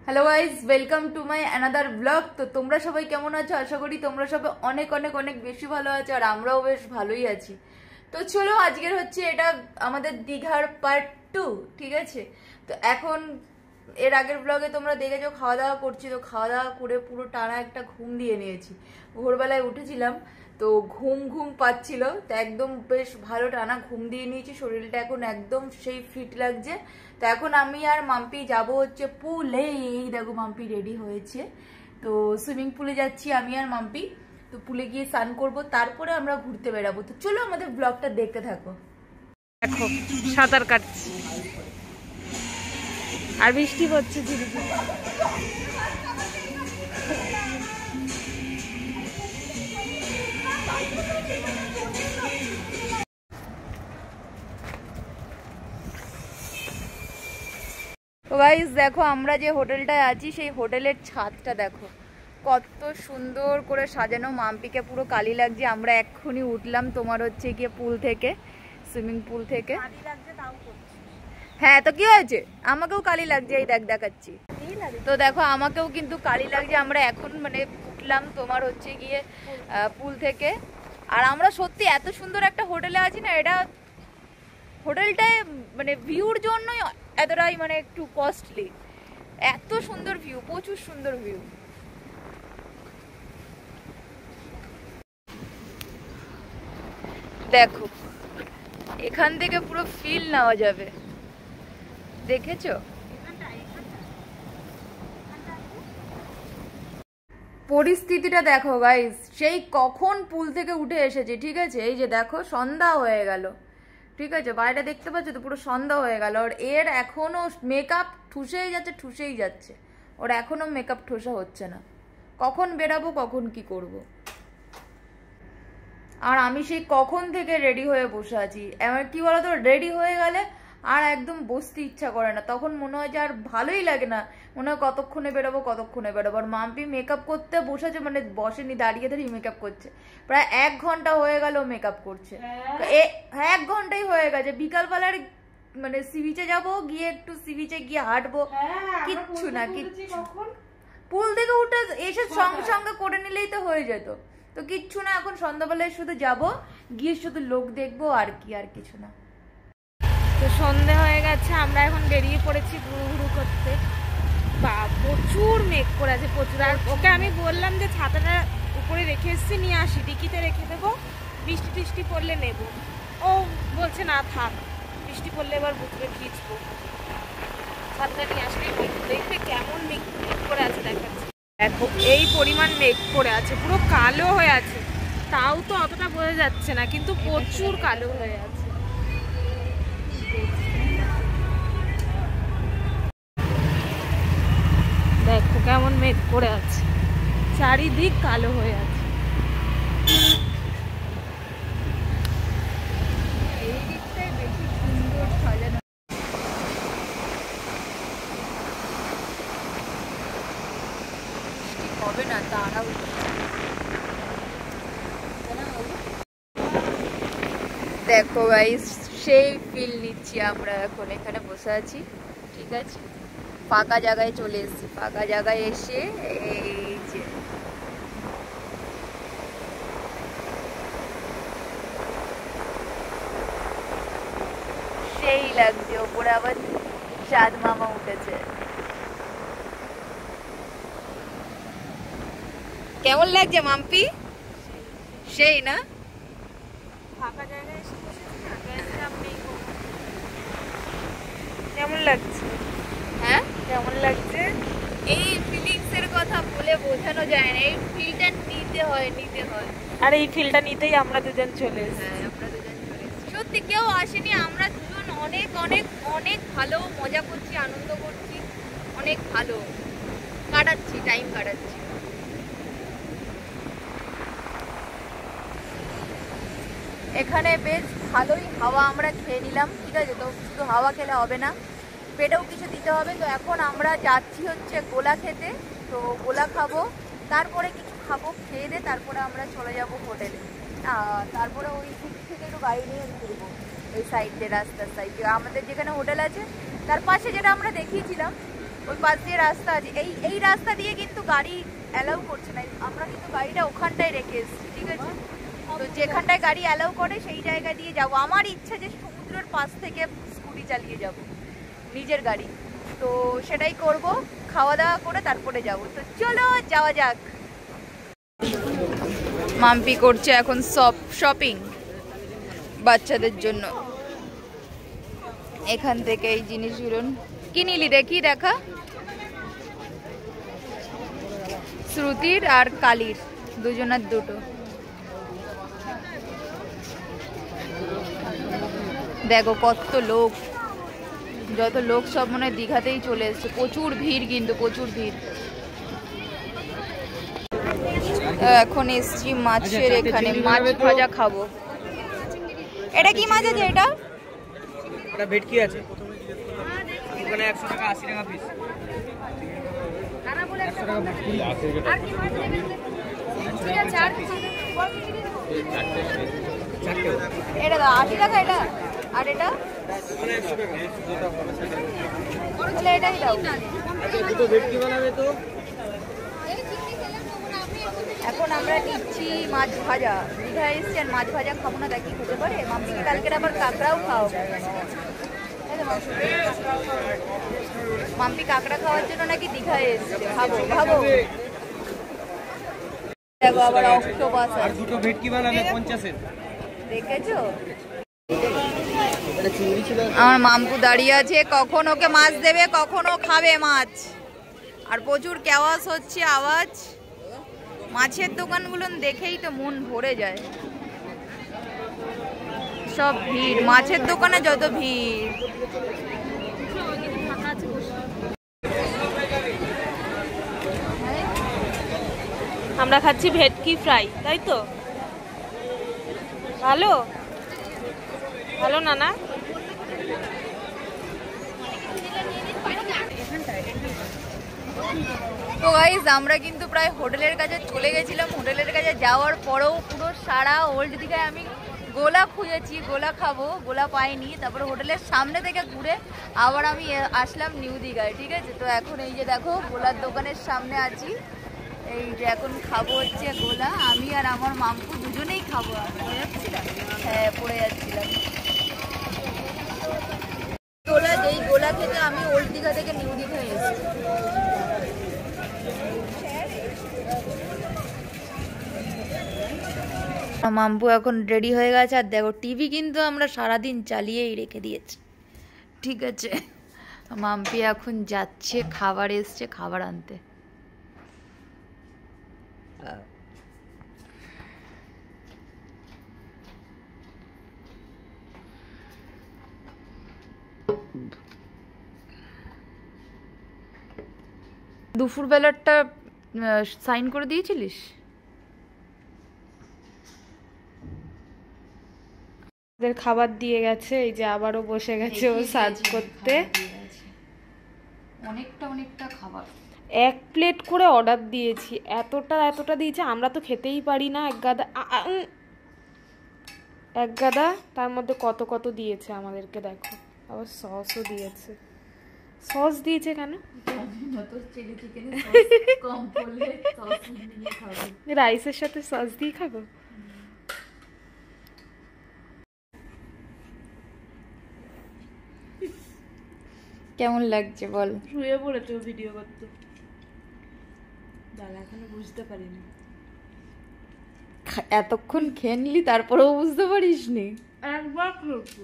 Hello guys, welcome to my another blog. তো তোমরা সবাই কেমন আছো? আশা করি তোমরা সবাই অনেক অনেক অনেক বেশি ভালো আছো, আর আমরাও বেশ ভালোই আছি। তো চলো, আজকের হচ্ছে এটা আমাদের দীঘার পার্ট 2, ঠিক আছে? তো এখন এর আগের ব্লগে তোমরা দেখেছো খাওয়া দাওয়া করছি, তো খাওয়া দাওয়া করে পুরো টানা একটা ঘুম দিয়ে নিয়েছি। ভোরবেলায় উঠেছিলাম, তো ঘুম ঘুম পাচ্ছিল, তো একদম বেশ ভালো টানা ঘুম দিয়ে নিয়েছি। শরীরটা এখন একদম সেই ফিট লাগছে। তো এখন আমি আর মাম্পি যাব হচ্ছে পুলে। এই দেখো মাম্পি রেডি হয়েছে, তো সুইমিং পুলে যাচ্ছি আমি আর মাম্পি। তো পুলে গিয়ে স্নান করবো, তারপরে আমরা ঘুরতে বেরাবো। তো চলো আমাদের ব্লগটা দেখতে থাকো। দেখো সাঁতার কাটছি আর বৃষ্টি হচ্ছে ঝিরিঝিরি। তো গাইস দেখো, আমরা যে হোটেলটায় আছি সেই হোটেলের ছাদটা দেখো কত সুন্দর করে সাজানো। মাম্পিকে পুরো কালি লাগছে। আমরা এক্ষুনি উঠলাম তোমার হচ্ছে গিয়ে পুল থেকে, সুইমিং পুল থেকে। হ্যাঁ, তো কি হয়েছে? আমাকেও কালি লাগছে, এই দেখাচ্ছি। তো দেখো আমাকেও কিন্তু কালি লাগছে। আমরা এখন মানে উঠলাম তোমার হচ্ছে গিয়ে পুল থেকে। আর আমরা সত্যি এত সুন্দর একটা হোটেলে আছি না, এটা হোটেলটায় মানে ভিউর জন্যই এতটাই মানে একটু কস্টলি। এত সুন্দর ভিউ, প্রচুর সুন্দর ভিউ। দেখো এখান থেকে পুরো ফিল নেওয়া যাবে, দেখেছো? পরিস্থিতিটা দেখো গাইস, সেই কখন পুল থেকে উঠে এসেছে, ঠিক আছে? এই যে দেখো সন্ধ্যা হয়ে গেল, ঠিক আছে? বাইরে দেখতে পাচ্ছ তো পুরো সন্ধ্যা হয়ে গেল। আর এর এখনো মেকআপ ঠুসেই যাচ্ছে। ওর এখনো মেকআপ ঠোসা হচ্ছে না। কখন বেরাবো, কখন কি করব। আর আমি সেই কখন থেকে রেডি হয়ে বসে আছি। এবার কি বলতো, রেডি হয়ে গেলে আর একদম বসতে ইচ্ছা করে না। তখন মনে হয় যে আর ভালোই লাগে না, মনে হয় কতক্ষণে বেরোবো। আর মাম্পি মেকআপ করতে বসেছে, মানে বসেনি, দাঁড়িয়ে মেকআপ করছে। প্রায় 1 ঘন্টা হয়ে গেল মেকআপ করছে। 1 ঘন্টাই হয়ে গেছে। বিকালবেলার মানে সি বিচে যাবো, গিয়ে একটু সি বিচে গিয়ে হাঁটবো, কিচ্ছু না। পুল থেকে উঠে এসে সঙ্গে সঙ্গে করে নিলেই তো হয়ে যেত। তো কিচ্ছু না, এখন সন্ধ্যাবেলায় শুধু যাব, গিয়ে শুধু লোক দেখবো, আর কি, আর কিছু না। তো সন্ধে হয়ে গেছে, আমরা এখন বেরিয়ে পড়েছি ঘুরু করতে। বা প্রচুর মেঘ করে আছে, প্রচুর। আর ওকে আমি বললাম যে ছাতাটা উপরে রেখে এসেছি, নিয়ে আসি, ডিকিতে রেখে দেবো, বৃষ্টি টিষ্টি পড়লে নেবো। ও বলছে না থাক, বৃষ্টি পড়লে এবার বুঝবে ভিজবো, ছাতাটা নিয়ে আসলে। দেখবে কেমন মেঘ করে আছে দেখাচ্ছে। দেখো এই পরিমাণ মেঘ করে আছে, পুরো কালো হয়ে আছে। তাও তো অতটা বোঝা যাচ্ছে না, কিন্তু প্রচুর কালো হয়ে আছে। দেখো কেমন মেঘ করে আছে, চারিদিক কালো হয়ে আছে। এই দিকটাই বেশি সুন্দর সাজানো। হবে না, তারাও দেখো গাইস, সেই ফিল নিচ্ছি আমরা। এখন এখানে বসে আছি, ঠিক আছে? ফাঁকা জায়গায় চলে এসেছি। ফাঁকা জায়গায় এসে এই যে সেই লাগছে। ওপরে আবার চাঁদ মামা উঠেছে। কেমন লাগছে মাম্পি? সেই না? ফাঁকা জায়গায় এসে কেমন লাগছে? হ্যাঁ, কেমন লাগছে? এই ফিলিংস এর কথা বলে বোঝানো যায় না। এই ফিলটা নিতে হয়। আর এই ফিলটা নিতেই আমরা দুজন চলে এসেছি। হ্যাঁ, আমরা দুজন চলে এসেছি। সত্যি কেউ আসেনি, আমরা দুজন অনেক অনেক অনেক ভালো মজা করছি, আনন্দ করছি, অনেক ভালো কাটাচ্ছি, টাইম কাটাচ্ছি। এখানে বেশ ভালোই হাওয়া আমরা খেয়ে নিলাম, ঠিক আছে? তো শুধু হাওয়া খেলে হবে না, পেটেও কিছু দিতে হবে। তো এখন আমরা যাচ্ছি হচ্ছে গোলা খেতে। তো গোলা খাবো, তারপরে কিছু খাবো, খেয়ে দিয়ে তারপরে আমরা চলে যাব হোটেলে। তারপরে ওই দিক থেকে একটু গাড়ি নিয়ে ঘুরবো, ওই সাইড দিয়ে, রাস্তার সাইড দিয়ে। আমাদের যেখানে হোটেল আছে তার পাশে, যেটা আমরা দেখিয়েছিলাম, ওই পাশ দিয়ে রাস্তা আছে, এই রাস্তা দিয়ে কিন্তু গাড়ি অ্যালাউ করছে না, আমরা কিন্তু গাড়িটা ওখানটায় রেখে এসেছি, ঠিক আছে? তো যেখানটায় গাড়ি অ্যালাউ করে সেই জায়গা দিয়ে যাব। আমার ইচ্ছা যে সমুদ্রের পাশ থেকে স্কুটি চালিয়ে যাব নিজের গাড়ি, তো সেটাই করব, খাওয়া দাওয়া করে তারপরে যাব। তো চলো যাওয়া যাক। মাম্পি করছে এখন শপিং বাচ্চাদের জন্য। এখান থেকে এই জিনিসগুলো কি নিলি দেখি, দেখা। শ্রুতির আর কালির দুজনের দুটো। দেখো কত লোক, যত লোক সব মনে হয় দীঘাতেই চলে এসছে। প্রচুর ভিড়, কিন্তু প্রচুর ভিড়। এখন এসছি মাছের এখানে, মাছ ভাজা খাবো। এটা কি মাছ আছে? এটা ভেটকি আছে, ওখানে 100 টাকা 80 টাকা পিস। এটা 80 টাকা, এটা আর এটা তাহলে এটাই দাও। দুটো ভেটকি বানাবে তো। এখন আমরা নিচ্ছি মাছ ভাজা। দীঘায় এসছেন, মাছ ভাজা খাবো না, দেখি খেতে পারে। মাম্পিকে কালকের আবার কাঁকড়াও খাও। মাম্পি কাঁকড়া খাওয়ার জন্য নাকি দীঘায় এসছে, ভাবো ভাবো। দেখো আবার অক্টোপাস আর দুটো ভেটকি বানাবে 50 এর। দেখেছো? আমার মাম্পু দাঁড়িয়ে আছে, কখন ওকে মাছ দেবে, কখন ও খাবে মাছ। আর প্রচুর কেওয়াস হচ্ছে, আওয়াজ। মাছের দোকানগুলো দেখেই তো মন ভরে যায়, সব ভিড়, মাছের দোকানে যত ভিড়। আমরা খাচ্ছি ভেটকি ফ্রাই, তাই তো? ভালো ভালো নানা। তো গাইস আমরা কিন্তু প্রায় হোটেলের কাছে চলে গেছিলাম। হোটেলের কাছে যাওয়ার পরেও পুরো সারা ওল্ড দীঘায় আমি গোলা খুঁজেছি, গোলা খাবো, গোলা পাইনি। তারপরে হোটেলের সামনে থেকে ঘুরে আবার আমি আসলাম নিউ দীঘায়, ঠিক আছে? তো এখন এই যে দেখো গোলার দোকানের সামনে আছি, এই যে এখন খাবো হচ্ছে গোলা। আমি আর আমার মাম্পু দুজনেই খাবো। পড়ে যাচ্ছিলাম, হ্যাঁ পড়ে যাচ্ছিলাম। গোলা, যেই গোলা খেতে আমি ওল্ড দীঘা থেকে নিউ দীঘায় এসেছি। মাম্পু এখন রেডি হয়ে গেছে। আর দেখো টিভি কিন্তু আমরা সারাদিন চালিয়েই রেখে দিয়েছি, ঠিক আছে? মাম্পি এখন যাচ্ছে, খাবার এসছে, খাবার আনতে। দুপুর বেলারটা সাইন করে দিয়েছিলিস? ওদের খাবার দিয়ে গেছে, এই যে আবারও বসে গেছে ও সার্ভ করতে। অনেকটা খাবার, 1 প্লেট করে অর্ডার দিয়েছি, এতটা দিয়েছে, আমরা তো খেতেই পারি না। এক গাদা, তার মধ্যে কত দিয়েছে আমাদেরকে। দেখো আবার সসও দিয়েছে। সস দিয়েছে কেন? রাইসের সাথে সস দিয়ে খাবো। কেমন লাগছে বল? শুয়ে পড়েছে ভিডিও করতে, দাদা এখনো বুঝতে পারিনি। এতক্ষণ খেয়ে নিলি তারপরেও বুঝতে পারিস নি? একবার খেয়েছি,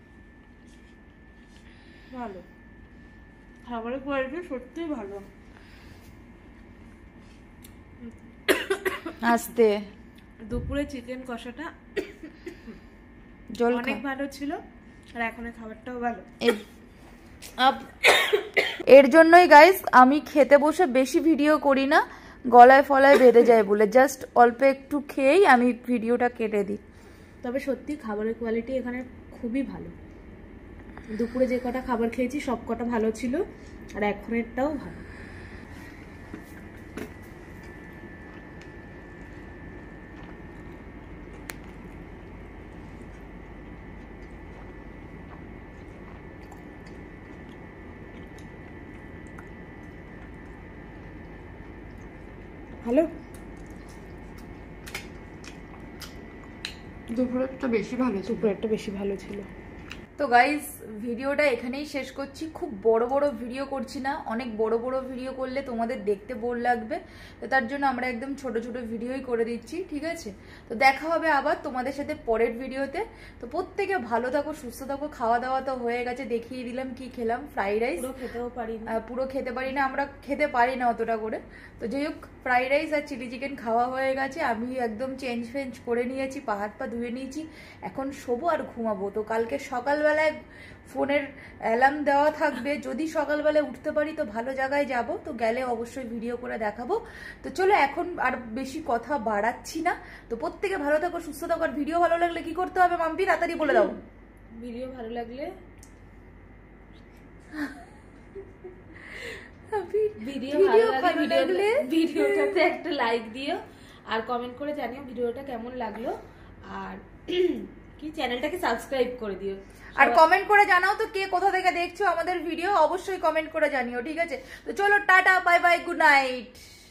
ভালো খাবারের কোয়ালিটি সত্যিই ভালো। আস্তে। দুপুরে চিকেন কষাটা জল অনেক ভালো ছিল, আর এখনের খাবারটাও ভালো। এর জন্যই গাইস আমি খেতে বসে বেশি ভিডিও করি না, গলায় ফলায় বেঁধে যায় বলে। জাস্ট অল্প একটু খেয়েই আমি ভিডিওটা কেটে দিই। তবে সত্যি খাবারের কোয়ালিটি এখানে খুবই ভালো। দুপুরে যে কটা খাবার খেয়েছি সব কটা ভালো ছিল, আর এখনেরটাও ভালো। ভালো। দুপুরেরটা বেশি ভালো ছিল। দুপুরেরটা বেশি ভালো ছিল। তো গাইস ভিডিওটা এখানেই শেষ করছি। খুব বড় বড় ভিডিও করছি না, অনেক বড় বড় ভিডিও করলে তোমাদের দেখতে বোর লাগবে, তো তার জন্য আমরা একদম ছোট ছোট ভিডিওই করে দিচ্ছি, ঠিক আছে? তো দেখা হবে আবার তোমাদের সাথে পরের ভিডিওতে। তো প্রত্যেকে ভালো থাকো, সুস্থ থাকো। খাওয়া দাওয়া তো হয়ে গেছে, দেখিয়ে দিলাম কি খেলাম। Fried rice. পুরো খেতে পারি না, আমরা খেতে পারি না অতটা করে। তো যাই হোক, ফ্রাইড রাইস আর চিলি চিকেন খাওয়া হয়ে গেছে। আমি একদম চেঞ্জ ফেঞ্জ করে নিয়েছি, পা হাত পা ধুয়ে নিয়েছি, এখন শোবো আর ঘুমাবো। তো কালকে সকালবেলায় ফোনের অ্যালার্ম দেওয়া থাকবে, যদি সকালবেলায় উঠতে পারি তো ভালো জায়গায় যাব, তো গেলে অবশ্যই ভিডিও করে দেখাবো। তো চলো এখন আর বেশি কথা বাড়াচ্ছি না। তো প্রত্যেকে ভালো থাকো, সুস্থ থাকো। আর ভিডিও ভালো লাগলে কি করতে হবে মাম্পি, তাড়াতাড়ি বলে দাও। ভিডিও ভালো লাগলে ভিডিওটাতে একটা লাইক দিও আর কমেন্ট করে জানিও ভিডিওটা কেমন লাগলো। আর কি চ্যানেলটাকে সাবস্ক্রাইব করে দিও। আর কমেন্ট করে জানাও তো কে কোথা থেকে দেখছো আমাদের ভিডিও, অবশ্যই কমেন্ট করে জানিও, ঠিক আছে? তো চলো tata, bye bye, good night.